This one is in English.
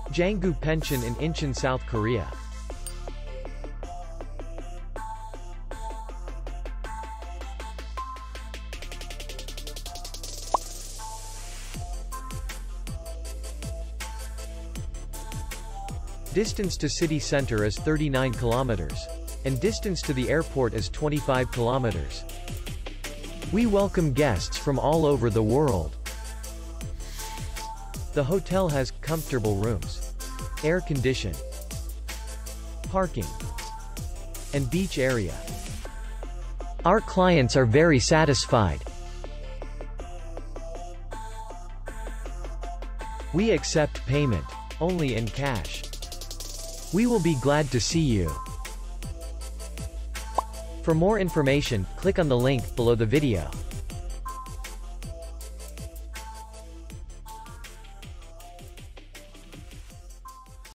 Jangu Pension in Incheon, South Korea. Distance to city center is 39 kilometers. And distance to the airport is 25 kilometers. We welcome guests from all over the world. The hotel has comfortable rooms, air condition, parking, and beach area. Our clients are very satisfied. We accept payment only in cash. We will be glad to see you. For more information, click on the link below the video.